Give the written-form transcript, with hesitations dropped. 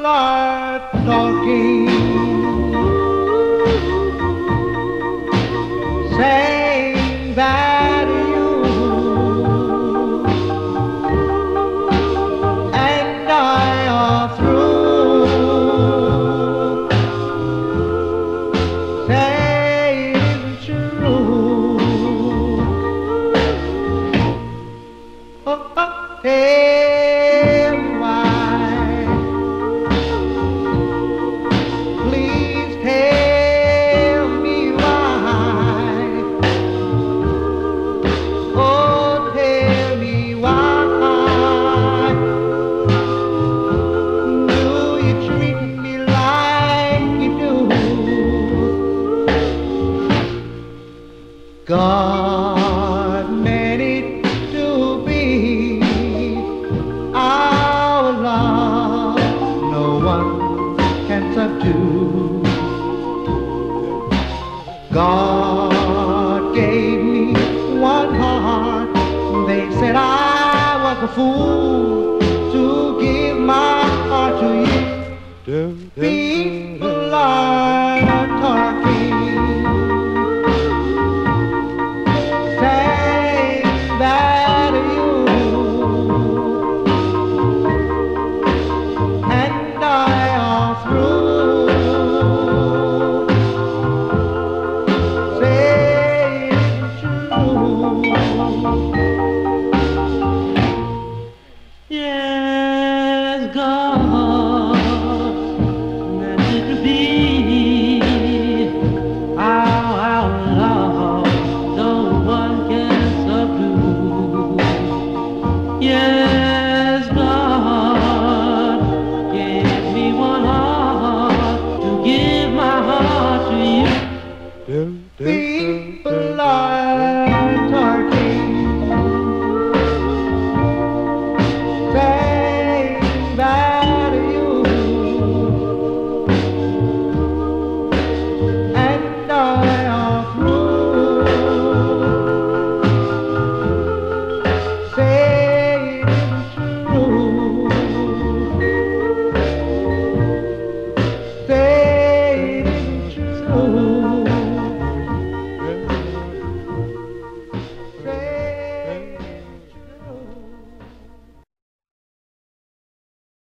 start talking, saying that you and I are through. Say it isn't true. Oh, oh, tell me why. Please tell me why. Oh, tell me why. Do you treat me like you do? God meant it to be our love, no one can subdue. God gave me one heart. They said I was a fool to give my heart to you. Be